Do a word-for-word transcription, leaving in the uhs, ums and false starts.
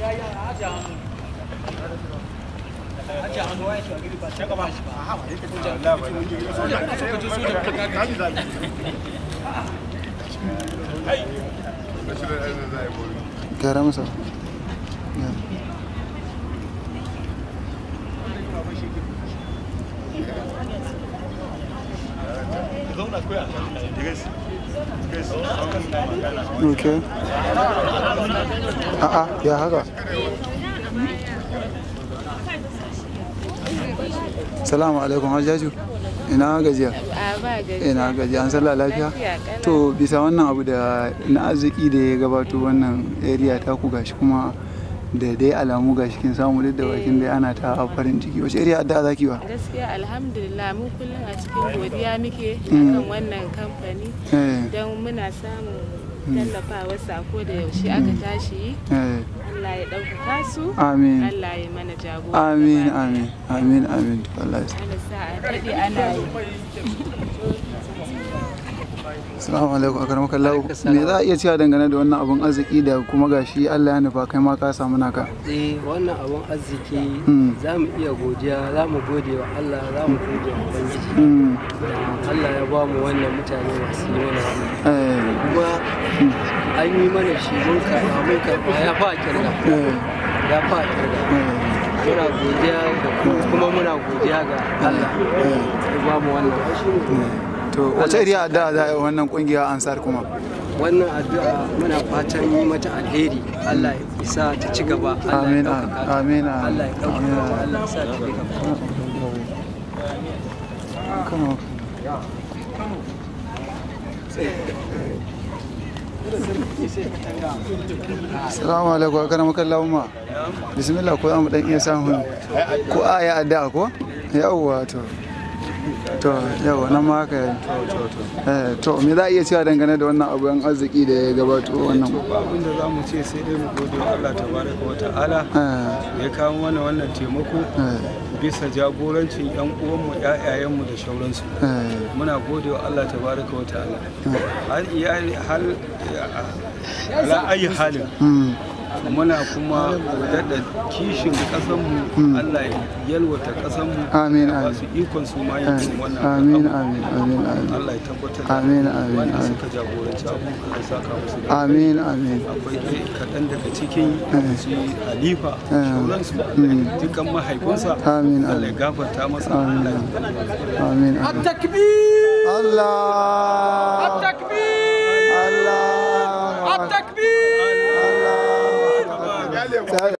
Gyara masa. Okay. A'a, ya haka. Salamu alaikum Hajjaju. Ina gajiya? Ina gajiya, an sallah lafiya? To bisa wannan abu da na arziki da ya gabato wannan area ta ku gashi kuma da dai alamu gashi kin samu duk da bakin dai ana ta farin ciki. Wace area adda zaki ba? Gaskiya alhamdulillah mu kullum a cikin godiya muke akan wannan kamfani don muna samun tallafawa sako da yaushe aka tashi. Allah ya ɗaukaka su. Amin. Allah ya mana jagora. Amin, amin, amin, amin. Allah ya sa a daɗe ana yi. Assalamu alaikum akaramaka Allah. Me za a iya cewa dangane da wannan abun arziki da kuma gashi Allah ya nufa kai ma ka samu naka? Eh wannan abun arziki za mu iya godiya, za mu gode wa Allah, za mu gode wa Ubangiji. Allah ya ba mu wannan mutane masu yi mana wannan. Kuma an yi mana shi mun karɓa mun karɓa ya fa kirga. Ya fa kirga. Muna godiya kuma muna godiya ga Allah ya ba mu wannan. To wace iriya addu'a za a yi wannan kungiya Ansar kuma? Wannan addu'a muna fatan yi mata alheri. Allah ya isa ta ci gaba. Amin amin Allah ya ɗaukaka ta. Allah ya sa ta ci gaba. Assalamu alaikum akaramaka Allahumma. Bismillah ko zamu dan iya samun ko aya addu'a ko? Yawwa to. To yawa nan ma haka eh to me za a iya cewa dangane da wannan abu yan arziki da ya gabato wannan? Abin da za mu ce sai dai mu gode wa Allah tabaraka wa ta'ala ya kawo mana wannan taimako bisa jagorancin yan uwanmu ƴaƴayenmu da shauransu. Muna gode wa Allah tabaraka wa ta'ala har iyali hal ala ayi halin muna kuma daɗa kishin ƙasanmu Allah ya yalwata ƙasanmu ba su ikon su ma yin wannan amin amin amin Allah ya tabbatar amin amin wanda suka jagoranci abun Allah saka musu da amin amin akwai dai kaɗan daga cikin su halifa shauransu dukkan mahaifinsa amin Allah ya gafarta masa amin amin at-takbir Allah at-takbir Allah at-takbir Allah